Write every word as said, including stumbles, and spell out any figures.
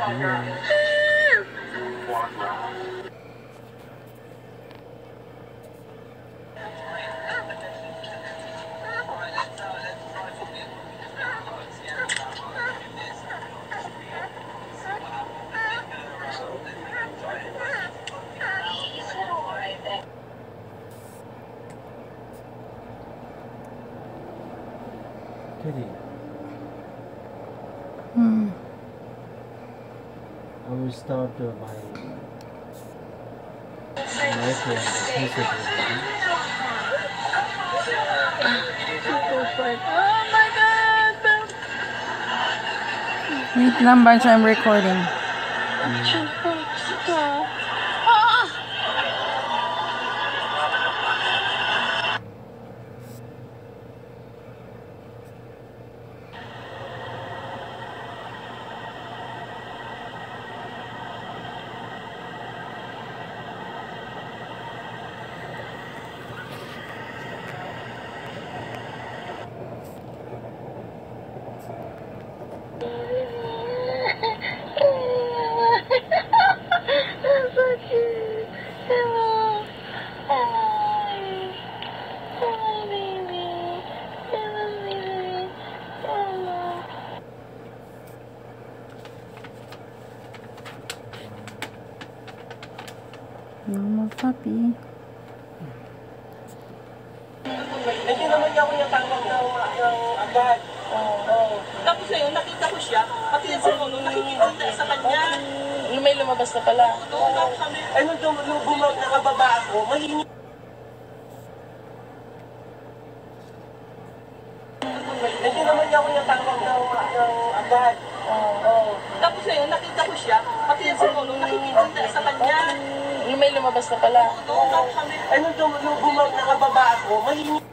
Kitty. Hmm. I will start uh, my life and music. Oh my God! Wait lang, bunch, I'm recording. Mm. Normal puppy. Hindi naman niya ako yung tawag ng, ng agad. Oo. Oh. Tapos ngayon, nakita ko siya, pati yung sumuno, nakikita sa kanya. Yung may lumabas na pala. Doon ako kami. Ano doon, nung bumag nakababa ako, mahingi. Hindi naman niya ako yung tawag ng, ng agad. Oo. Oh. Tapos ngayon, nakita ko siya, pati yung sumuno, nakikita sa kanya. Yung may lumabas na pala. Doon ako kami. Ano doon, nung bumag nakababa ako, mahingi.